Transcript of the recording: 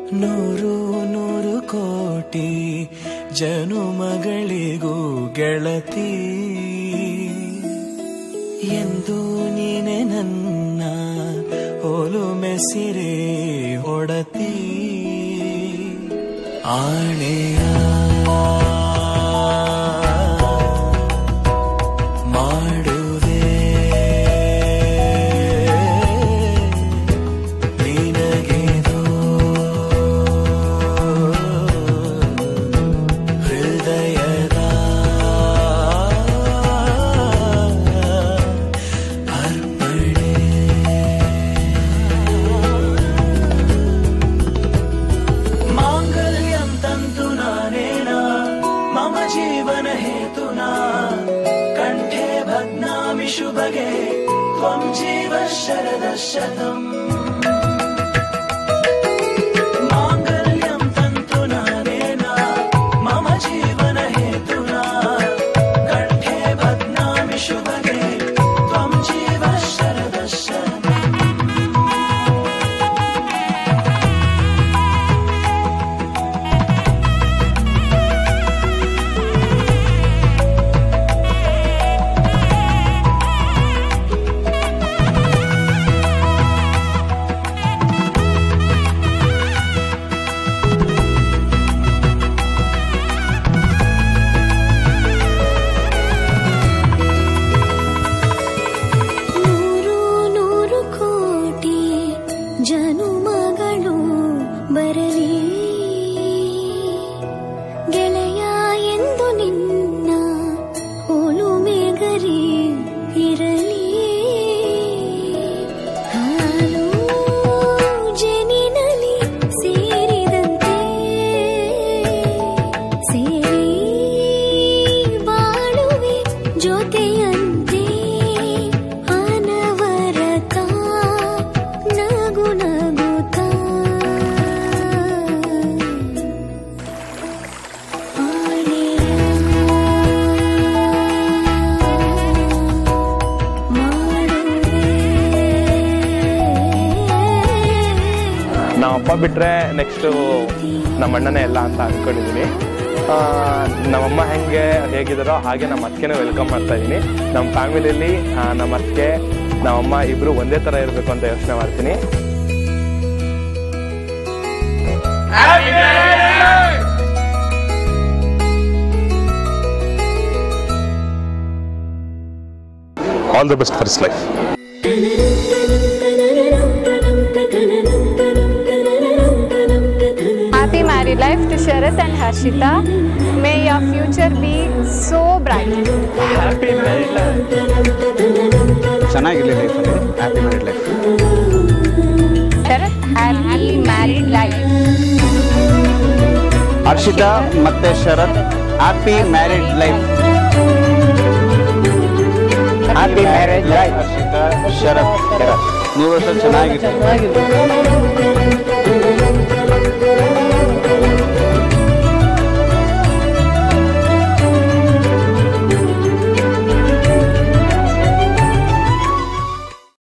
ನೂರು ನೂರು ಕೋಟಿ ಜನುಮಗಳಿಗೂ ಗೆಳತಿ ಎಂದು ನೀನೆ ನನ್ನ ಒಲುಮೆ ಸಿರೆ ಒಡತಿ ಆಣೆಯ शुभगे त्वं जीव शरदशतम् माङ्गल्यं तन्तुना नेन मम जीवन हेतुना कण्ठे बध्नामि शुभगे त्वं जीव शरदशतम् ಜನುಮಗಳು ಬರಲಿ ಗೆಳೆಯ ಎಂದು ನಿನ್ನ ಒಲುಮೆಗರಿ ಇರಲಿ ಹಾಲು ಜನಿನಲಿ ಸೇರಿದಂತೆ ಸೇರಿ ಬಾಳುವೆ ಜೊತೆಯಂತೆ ಅನವರತ ನಗುತ್ತಾ ನಮ್ಮಪ್ಪ ಬಿಟ್ಟರೆ ನೆಕ್ಸ್ಟು ನಮ್ಮ ಅಣ್ಣನೇ ಎಲ್ಲ ಅಂತ ಅಂದ್ಕೊಂಡಿದ್ದೀನಿ. ನಮ್ಮಮ್ಮ ಹೇಗಿದ್ದಾರೋ ಹಾಗೆ ನಮ್ಮ ಅತ್ತಿಗೆನೂ ವೆಲ್ಕಮ್ ಮಾಡ್ತಾ ಇದ್ದೀನಿ. ನಮ್ಮ ಫ್ಯಾಮಿಲಿಯಲ್ಲಿ ನಮ್ಮ ಅತ್ತಿಗೆ ನಮ್ಮಮ್ಮ ಇಬ್ಬರು ಒಂದೇ ಥರ ಇರಬೇಕು ಅಂತ ಯೋಚನೆ ಮಾಡ್ತೀನಿ. All the best for his life. Happy married life to Sharath and Harshita. May your future be so bright. Happy married life. ಚೆನ್ನಾಗಿರಲಿ ಲೈಫಲ್ಲಿ. Happy married life. Sharath, happy married life. Harshita ಮತ್ತೆ Sharath, happy married life. Happy married life. Harshita, Sharath, 100 ವರ್ಷ ಚೆನ್ನಾಗಿರ್ತಾರೆ.